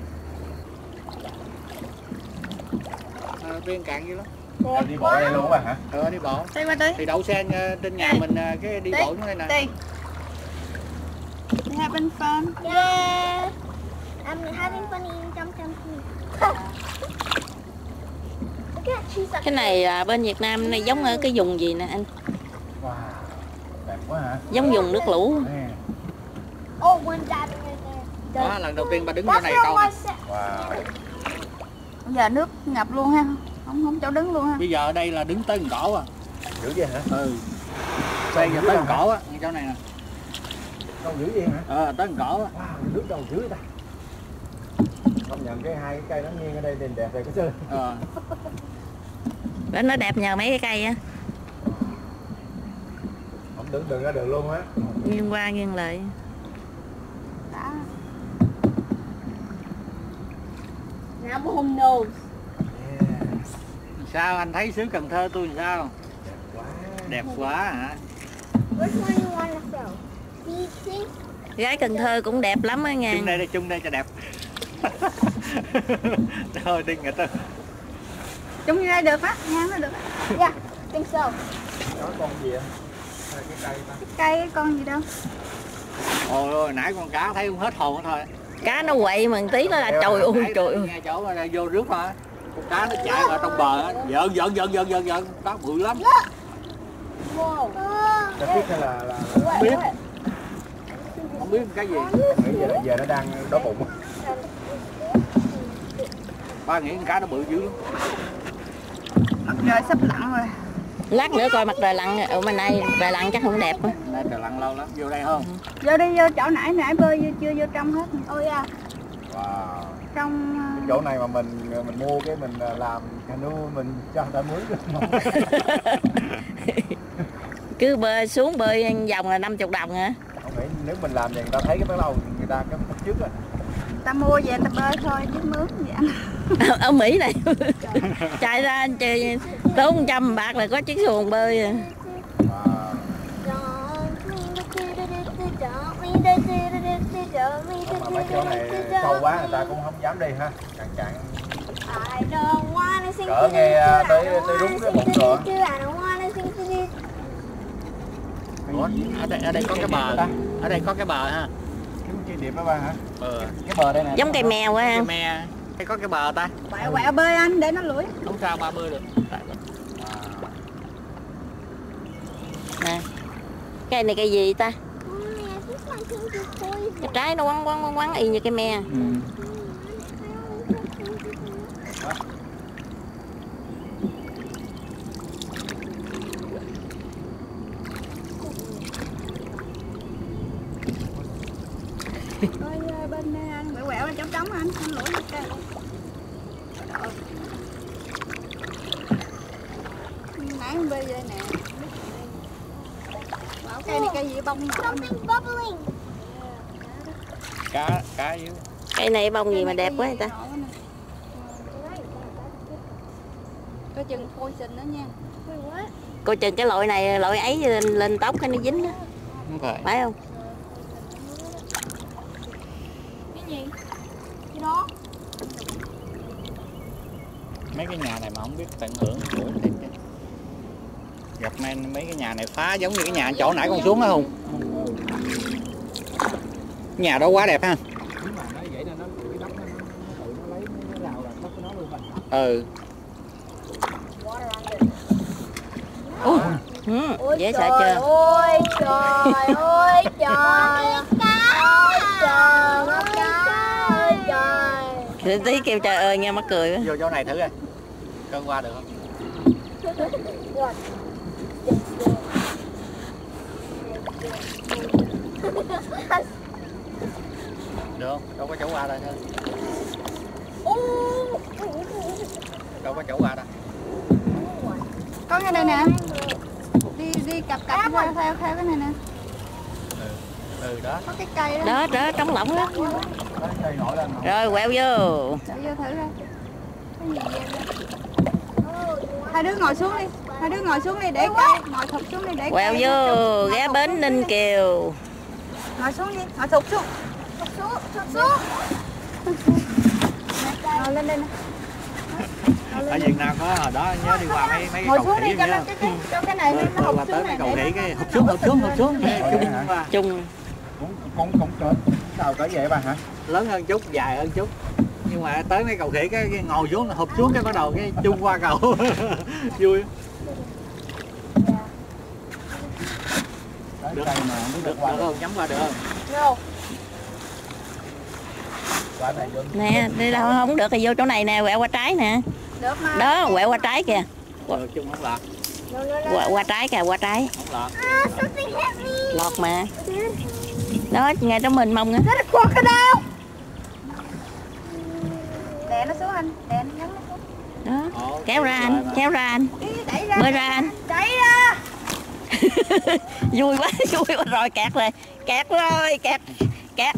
À, viên cạn dữ lắm. Em đi bộ đây luôn à hả? Ờ đi bộ. Đi qua đi. Thì đậu xe trên nhà mình cái đi bộ như thế này nè. Đi. We having fun. Yeah. I'm having fun eating chum chum too. Look at she's like Cái này à, bên Việt Nam này giống ở cái vùng gì nè anh? Wow. Đẹp quá hả? Giống vùng nước lũ. Nè. oh, one diving right there. Đó lần đầu tiên bà đứng chỗ That's này where câu I này. said. Wow. Bây giờ nước ngập luôn ha. Không không chỗ đứng luôn ha. Bây giờ ở đây là đứng tới gần cổ à. Dữ vậy hả? Ừ. Đây giờ tới gần cổ á, ngay chỗ này nè. Đâu dữ vậy hả? Ờ tới gần cổ á. Wow, nước đâu dữ vậy ta? Công nhận cái hai cái cây nó nghiêng ở đây nhìn đẹp rồi cái chứ. Ờ. Đó, nó đẹp nhờ mấy cái cây á. Không đứng đường ra đường luôn á. Nghiêng qua nghiêng lại. Đã. Now bà Hùng knows. Yeah. Sao anh thấy xứ Cần Thơ tôi làm sao? Đẹp quá. Đẹp quá hả? Which one you want to throw? Gái Cần Thơ cũng đẹp lắm á nha. Chung đây đây, chung đây cho đẹp. Thôi đi nghịch thôi. Chung như đây được á, nhang nó được. Yeah, think so. Đó con gì vậy? Cái cây ta. Cái cây cái con gì đâu. Ôi ôi, nãy con cá thấy không hết hồn thôi. Cá nó quậy mà một tí nó là trời ơi trời ơi. Nghe chỗ này vô rước mà. Con cá nó chạy vào trong bờ á, giỡn giỡn giỡn giỡn giỡn giỡn, cá bự lắm. Whoa. Cái biết hay là là What? biết. What? Không biết cái gì. nghĩ giờ, giờ nó đang đói bụng. Ba nghĩ con cá nó bự dữ lắm. Mặt trời sắp lặn rồi. Lát nữa coi mặt trời lặn ở bên này, trời lặn chắc không đẹp. Đây trời lặn lâu lắm, vô đây không? Vô đi vô chỗ nãy nãy bơi vô, chưa vô trong hết. Oh yeah. Wow. Trong uh, Chỗ này mà mình mình mua cái mình làm cano mình cho người ta mướn được không? Cứ bơi xuống bơi vòng là năm mươi đồng hả? Không nghĩ nếu mình làm thì người ta thấy cái bắt đầu người ta cái bắt trước rồi. ta mua về ta bơi thôi chứ mướn gì ăn. Ở Mỹ này chạy ra chơi tốn một trăm bạc là có chiếc xuồng bơi à. Mà mấy chỗ này sâu quá người ta cũng không dám đi ha. Cạn cạn. Cỡ nghe tới tới đúng cái bụng rồi. Ủa, ở đây ở đây có cái bờ, ở đây có cái bờ ha. Cái điểm đó ba hả? Ừ. Cái bờ đây nè. Giống cây mèo á. Cái me, đây có cái bờ ta. Quẹo quẹo bơi anh để nó lủi. Không sao ba bơi được. Nè. Cây này cây gì ta? Cái trái nó quắn quắn quắn quắn y như cây me. Ừ. Ôi bên đây anh quẹo quẹo trống trống anh, anh lủi một cây. Nãy anh bơi về nè. Bảo cây này cây gì bông nọ. Something bubbling. Cá cá yếu. Cây này bông gì mà đẹp quá người ta. Coi chừng poison đó nha. Wait, what? Cô chừng cái loại này loại ấy lên, lên tóc cái nó dính đó. Không phải. Phải không? Cái gì? Cái đó. Mấy cái nhà này mà không biết tận hưởng của thiệt chứ. Gặp men mấy cái nhà này phá giống như cái nhà chỗ nãy con xuống đó không? Nhà đó quá đẹp ha. Đúng mà nó vậy là nó cái đất nó tự nó lấy nó rào là đất của nó luôn. Ừ. Ủa. Ừ, Ôi dễ sợ trời chưa? ơi trời ơi trời. Ôi trời ơi trời. Tí kêu trời ơi nghe mắc cười quá. Vô chỗ này thử coi. Cơn qua được không? Được không? Đâu có chỗ qua đâu thôi. Đâu có chỗ qua đâu. Có ngay đây nè. Đi đi cặp cặp ra theo theo cái này nè. Ừ, ừ đó. Có cái cây đó. Đó, đó, trống lỏng đó. Đó, cây nổi lên. Rồi quẹo vô. Để vô thử ra. Cái gì vậy? Hai đứa ngồi xuống đi. Hai đứa ngồi xuống đi để cây. Ngồi thụt xuống đi để Quẹo cây. vô, ghé bến Ninh Kiều. Ngồi xuống đi. Ngồi thụt xuống. Thụt xuống, thụt xuống. Ngồi lên đây nè. Ở Việt Nam có hồi đó nhớ đi qua mấy mấy cái Ngồi cầu xuống khỉ đi cho nhớ nó không? cái cái cho cái này nó Rồi hụt qua tới xuống mấy này cầu để khỉ cái hụt xuống hụt xuống hụt xuống. Chung qua. Chung. Cũng cũng cũng cỡ sao cỡ vậy bà hả? Lớn hơn chút, dài hơn chút. Nhưng mà tới mấy cầu khỉ cái, cái ngồi xuống hụt xuống cái bắt đầu cái chung qua cầu. Vui. Tới Được. cây mà không biết Được, được qua được đâu. không? Nhắm qua được không? No. Qua này vô. Nè, đi đâu không được thì vô chỗ này nè, quẹo qua trái nè. được mà. Đó, quẹo qua trái kìa. Được chung không lọt. No, no, no. Qua, qua trái kìa, qua trái. Không lọt. Ah, something hit me. Lọt mà. Đó, ngay trong mình mông á. Nó là crocodile. Đè nó xuống anh, đè nó nhấn nó xuống. Đó, Ồ, kéo ra anh, mà. kéo ra anh. Đi đẩy ra. Bơi ra anh. Đẩy ra. Vui quá, vui quá rồi, kẹt rồi. Kẹt rồi, kẹt. Kẹt.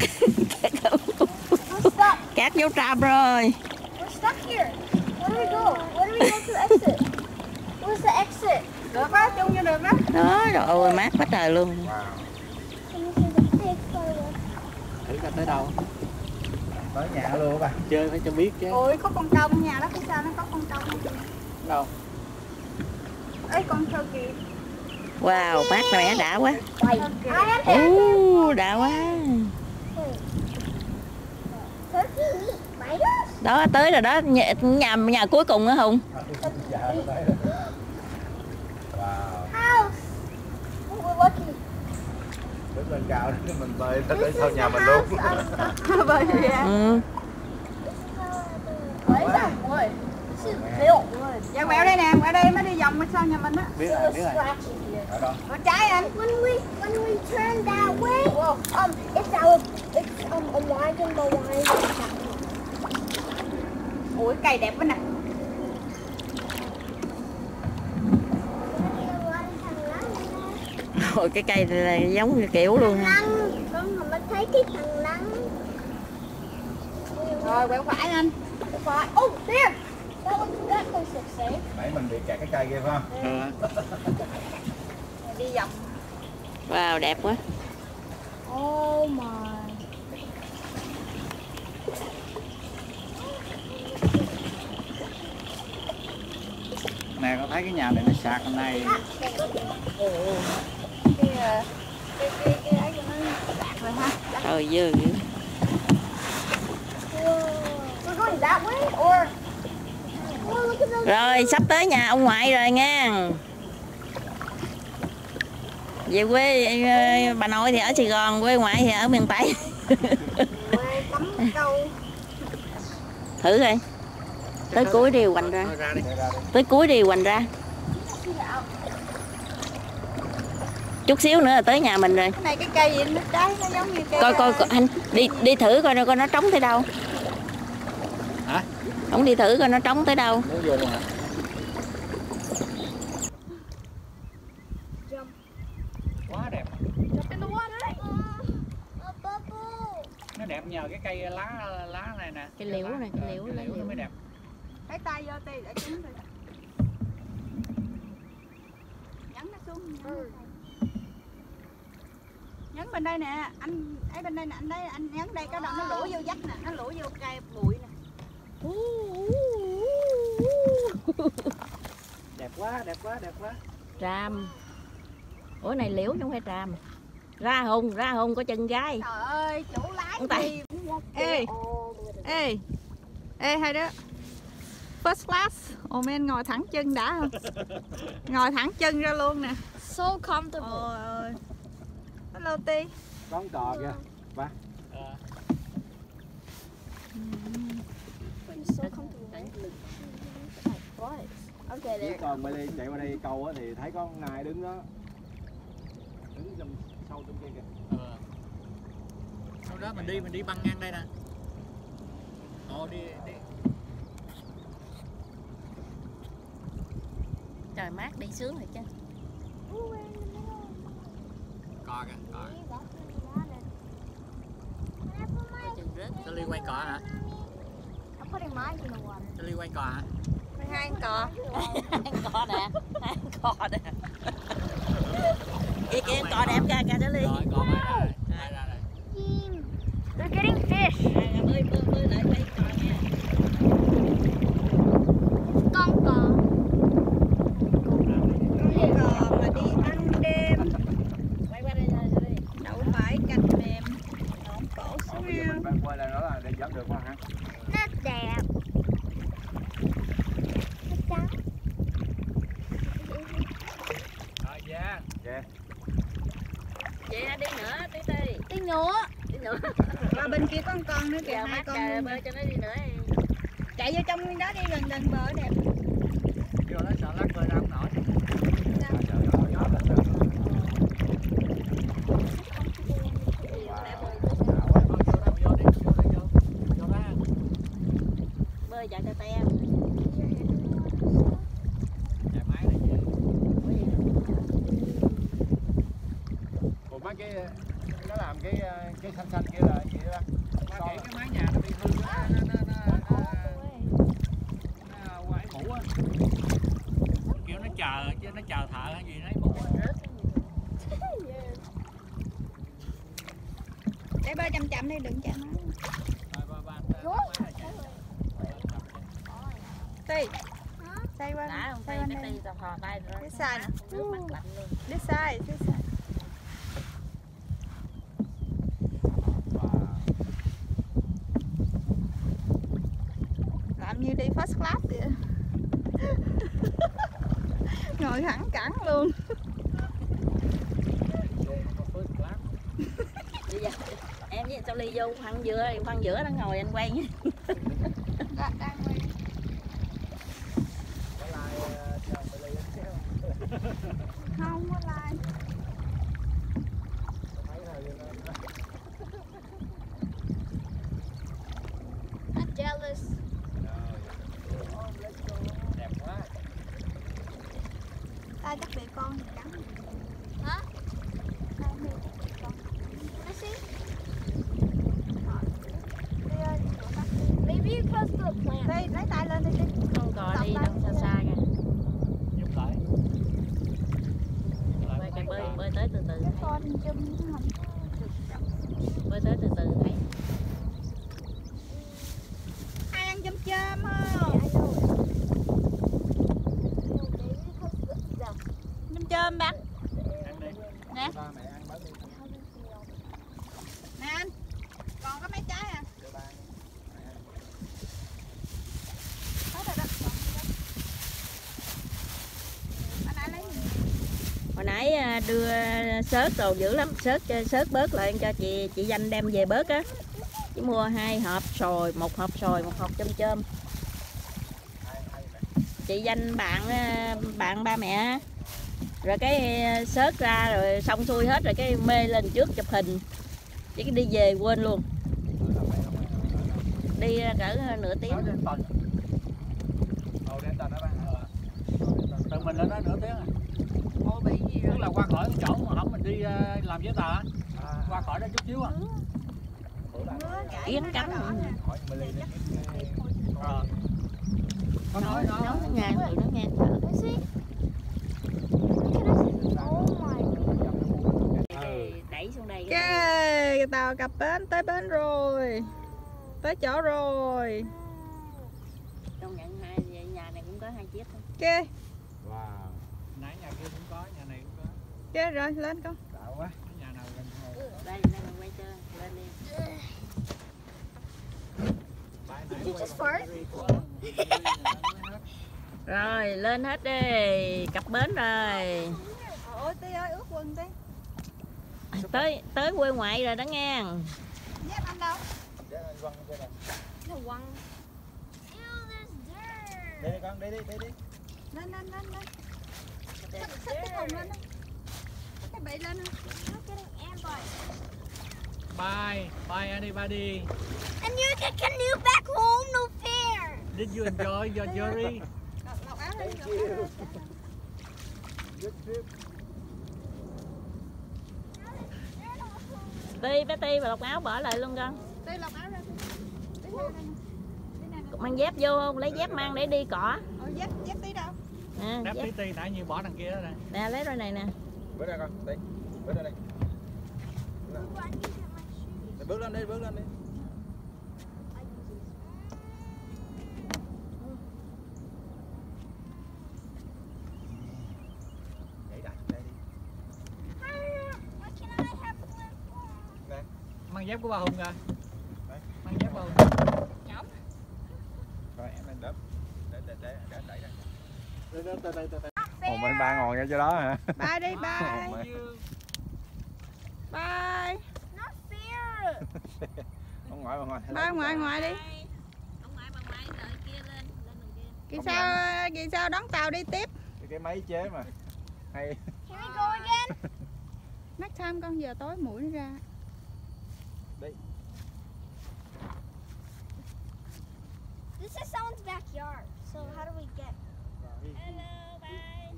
Kẹt vô tràm rồi. We're stuck here. Where do we go? Where do we go to exit? Where's the exit? Được đó, chung vô được đó. Đó, rồi ôi mát quá trời luôn. Wow. Can you see the thử coi tới đâu. Tới nhà luôn bà. Chơi phải cho biết chứ. Ôi có con trâu nhà đó, phía sau nó có con trâu đâu. Ê con trâu kìa. Wow, mát mẻ đã quá. Ồ, đã quá. Đó tới rồi đó, nhà nhà, nhà cuối cùng á Hùng. Đứng lên cao đó, mình bơi tới sau nhà mình luôn. Bơi gì vậy? Ừ. Dạ quẹo đây nè, quẹo đây mới đi vòng bên sau nhà mình á. Biết rồi, biết rồi. Ở đâu? Ở trái anh. When we when we turn that way, um, it's our it's um unwinding the line. Ủa cây đẹp quá nè. Ôi cái cây này là giống như kiểu luôn ha. Lăng, con mà thấy cái thằng lăng. Rồi quẹo phải anh. Quẹo phải. Oh, there. That was that was safe. Nãy mình bị kẹt cái cây kia phải không? Đi vòng. Wow, đẹp quá. Oh my. Nè con thấy cái nhà này nó sạc hôm nay. Cái cái cái cái ấy của nó sạc rồi ha. Trời dơ dữ. We're going that way or oh, look at those. Rồi sắp tới nhà ông ngoại rồi nha. Về quê ờ, bà nội thì ở Sài Gòn, quê ngoại thì ở miền Tây. Cắm câu. Thử coi. Tới cuối đi hoành ra. Tới cuối đi hoành ra. Chút xíu nữa là tới nhà mình rồi. Cái này cái cây gì nó trái nó giống như cây. Coi coi coi, anh đi đi thử coi coi nó trống tới đâu. Hả? Không đi thử coi nó trống tới đâu. Muốn vô luôn hả? Quá đẹp. Nó đẹp nhờ cái cây lá lá này nè. Cái liễu này, cái liễu, cái lá liễu nó liễu. mới đẹp. Lấy tay vô tay để trúng rồi. Nhấn nó xuống. Nhấn, nhấn bên đây nè, anh ấy bên đây nè, anh đấy anh nhấn đây cái đầu nó lủi vô vách nè, nó lủi vô cây bụi nè. Đẹp quá, đẹp quá, đẹp quá. Tràm. Ủa này liễu chứ không phải tràm. Ra Hùng, ra Hùng có chân gái. Trời ơi, chủ lái Ông Tài. gì? Ê, ê, ê hai đứa. First class. Ồ men ngồi thẳng chân đã không? Ngồi thẳng chân ra luôn nè. So comfortable. Ôi ơi. Hello Ti. Con cò kìa. Ba. So comfortable. Like what? Okay, Nếu there. còn mới đi chạy qua đây câu á thì thấy có ai đứng đó. Đứng trong sâu trong kia kìa. Ờ. Sau đó mình đi mình đi băng ngang đây nè. Ồ đi đi. Trời mát đi sướng rồi chứ. Cò kìa, cò. Chừng rớt. Cho Ly quay cò hả? I'm putting mine in the water. Cho Ly quay cò hả? Hai con cò. Ăn cò nè, ăn cò nè. Kìa kìa cò đẹp kìa kìa Trở Ly. Rồi cò bay ra rồi. Bay ra rồi. Team. They're getting fish. Bơi bơi bơi lại quay cò nha. Con cò. Cò mà đi ăn đêm. Quay qua đây rồi Trở Ly. Đậu phải canh mềm. Nón cổ Còn bây giờ xíu. mình bay quay lại đó là để dẫn được quá hả? Nó đẹp. Nó trắng. Rồi dạ. Dạ. Chị đi nữa, tí tí. Đi nữa. Đi nữa. Qua bên kia có con con nữa kìa, Giờ hai mát con trời luôn. bơi cho nó đi nữa. Chạy vô trong nguyên đó đi, gần gần bờ đẹp. Vô đó sợ lắc bơi ra không nổi. Bơi chạy cho te. Chạy máy này chứ. Ủa mấy cái nó làm cái cái xanh xanh kia là gì đó? Ba cái cái mái nhà nó bị hư nó nó nó nó nó quay mũ á. Kiểu nó chờ chứ nó chờ thợ hay gì lấy mũ. Để bơi chậm chậm đi, đừng chạm nó. Ti. Xoay qua. Đã không xoay Ti, qua cái đây. Ti thò tay rồi. This side. Nước mắt lạnh luôn. This side, this side. Làm như đi first class vậy. Ngồi thẳng cẳng luôn. Bây giờ em với Charlie vô khoang giữa, khoang giữa nó ngồi anh quay. Đã, đang quay. Không có like. I'm jealous. Đẹp quá. Ta chắc bị con gì cắn. Hả? Ta bị con. Let's see. Đi ơi, Maybe you close to a plant. đi lấy tay lên đi đi. Không còn đi đâu xa xa kìa. Giúp lại. Bơi cái bơi bơi tới từ từ. Cái con chum nó không. Bơi tới từ từ thấy. Ai ăn chum chum không? I know it. No, maybe because the no. Chum chum bác. Ăn đi. Nè. Ba mẹ ăn bớt đi. Nè anh. Còn có mấy trái à? Cho ba. Hết rồi đó. Còn gì đó. Anh nãy lấy gì? Hồi nãy à, đưa sớt đồ dữ lắm, sớt sớt bớt lại cho chị chị Danh đem về bớt á. Chỉ mua hai hộp sồi, một hộp sồi, một hộp chôm chôm. Chị Danh bạn bạn ba mẹ. Rồi cái sớt ra rồi xong xuôi hết rồi cái mê lên trước chụp hình. Chứ cái đi về quên luôn. Đi cỡ nửa tiếng. Ồ, để tao nó bán. Tự mình lên đó nửa tiếng à. Ô bị gì Tức là qua khỏi cái chỗ mà không mình đi uh, làm giấy tờ á. Qua khỏi đó chút xíu à. Yến cắn. Hỏi mày lì đi. Ờ. Có nói nó. Nó nghe tụi nó nghe thở. Let's see. Oh my god. Thì đẩy xuống đây. Ok, tàu cập bến, tới bến rồi. Tới chỗ rồi. Công nhận hai nhà này cũng có hai chiếc thôi. Ok, Wow. Nãy nhà kia cũng có, nhà này cũng có. ok rồi, lên con. Tạo quá. Cái nhà nào gần hồ. Đây, đây mình quay chơi, lên đi. Did you just fart? Rồi, lên hết đi, cập bến rồi. Ôi Ti ơi, ướt quần Ti. Tới tới quê ngoại rồi đó nghe. Dép anh đâu? No one. Ew, there's dirt. Đi đi con, đi đi, đi đi. Lên lên lên lên. Xách xách cái thùng lên đi. Xách cái bị lên đi. Not getting ambushed. Bye, bye anybody. And you can canoe back home, no fair. Did you enjoy your journey? Lọc lọc áo đi. Thank lọc you. áo đi. Good trip. Ti, bé Ti và lọc áo bỏ lại luôn con. Ti lọc áo ra. Ti ra đây nè. Ti nè. Mang dép vô không? Lấy dép mang để đi cỏ. Ồ, dép dép Ti đâu? Nè, Đáp dép. tí ti nãy như bỏ đằng kia đó nè. Nè, lấy rồi này nè. Bước ra con, đi. Bước ra đây. Ooh, I need to get my shoes. Bước lên đi, bước lên đi. Nhảy đại đây đi. Why can't I have flip-flops? Nè. Mang dép của ba Hùng kìa. Mang dép ba Hùng. Rồi em lên đớp. Để để để để đẩy ra. Đây đây đây đây. Ồ mình ba ngồi ngay chỗ đó hả? Bye đi, bye. Bye. Not fair. Ông ngoại bà ngoại. Bye ngoại ngoại đi. Ông ngoại bà ngoại đợi kia lên, lên đường kia. Kỳ sao kỳ sao đón tàu đi tiếp. Cái, cái máy chế mà. Hay. Can we go again? Next time con giờ tối mũi nó ra. Đi. This is someone's backyard. So how do we get? Hello, bye.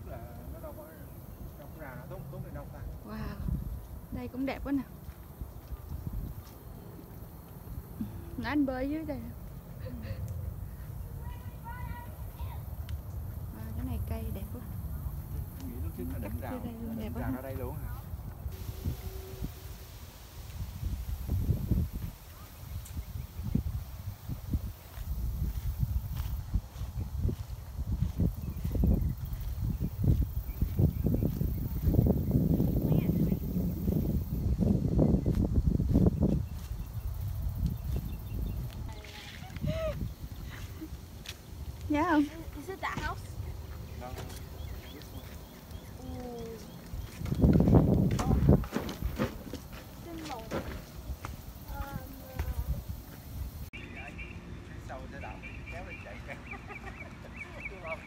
là nó đâu có đâu có ra nó tốt tốt đến đâu ta. Wow, đây cũng đẹp quá nè. Nãy anh bơi dưới đây. À, cái này cây đẹp quá. Nghĩ lúc trước nó định Cắt rào, dưới đây luôn, nó đẹp định quá rào ha. ra đây luôn hả? Nhớ không? Is it that house? No. Sau sẽ đảo kéo lên chạy kìa. Đúng không?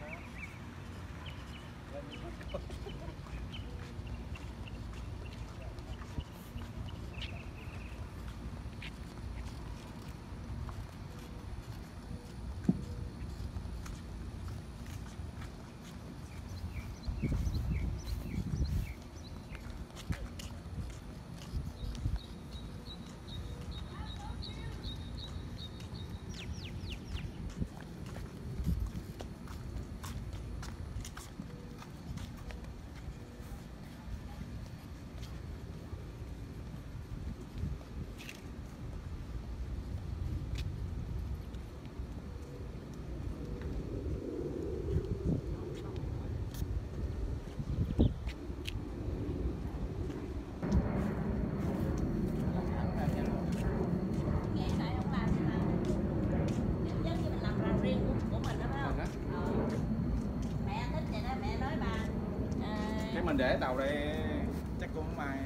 Nghe tại không làm thì làm. Giống như mình làm ra riêng của, của mình đó phải không? Ờ. Mẹ thích vậy đó, mẹ nói bà. ờ, Cái mình để tàu đây chắc cũng không ai.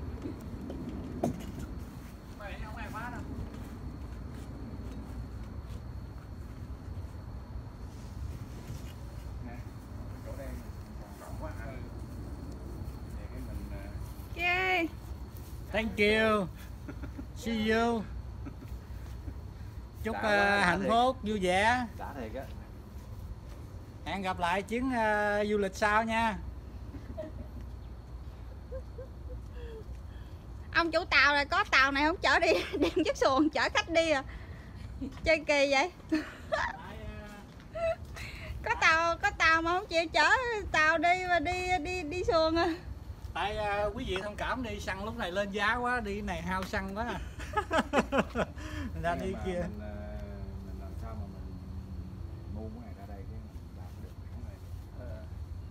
Mày không ai phá đâu. Nè, chỗ đây còn rộng quá. Ừ. Vậy cái mình ờ, Okay. Thank you. See you. Chúc Đã uh, quá, đã hạnh thiệt. phúc vui vẻ. đã thiệt á. Hẹn gặp lại chuyến uh, du lịch sau nha. Ông chủ tàu này có tàu này không chở đi, đem chiếc xuồng chở khách đi à. Chơi kỳ vậy. Có tàu có tàu mà không chịu chở tàu đi mà đi đi đi xuồng à. Tại uh, quý vị thông cảm đi, xăng lúc này lên giá quá, đi này hao xăng quá. Ra đi Mà kia. Mình, ờ, mình làm sao mà mình mua cái này ra đây cái mình làm được cái này. Ờ.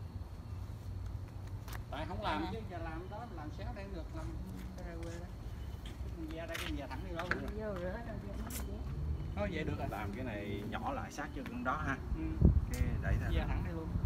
Tại không làm chứ giờ làm đó, làm xéo đây được, làm cái ra quê đó. Mình ra đây mình về thẳng đi đâu được. vô rửa rồi vô nó vậy. Thôi vậy được rồi. Làm cái này nhỏ lại sát cho con đó ha. Ừ. Cái đẩy ra. Về thẳng đi luôn.